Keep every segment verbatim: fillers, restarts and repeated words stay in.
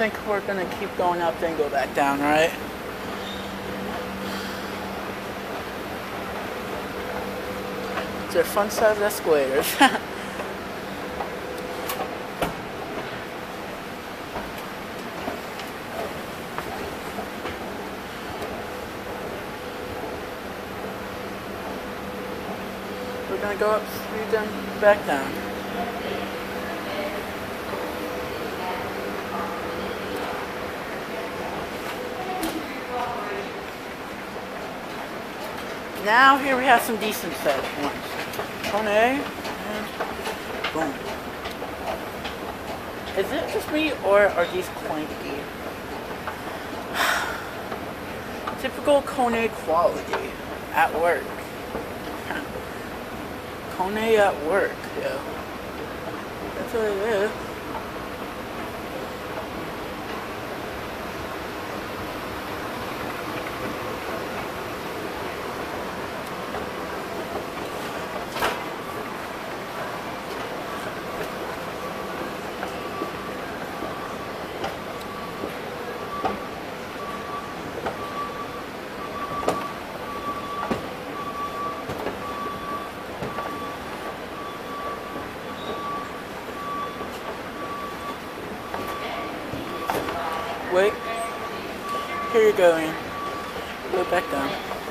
think we're gonna keep going up, then go back down, right? They're fun-sized escalators. We're gonna go up, three, then back down. Now here we have some decent sized ones. Kone and boom. Is it just me or are these clanky? Typical Kone quality at work. Kone at work, yeah. That's what it is. Wait, here you're going. Go back down.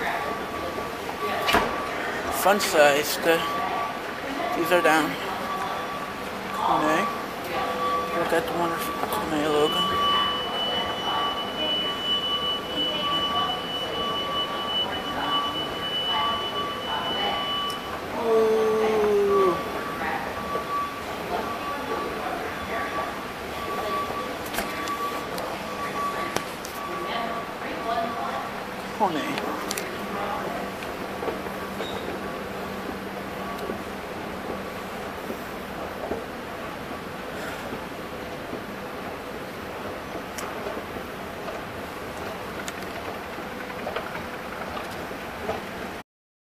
Fun size. Good. These are down. Kone. Look at the wonderful Kone logo. Ooh. Kone.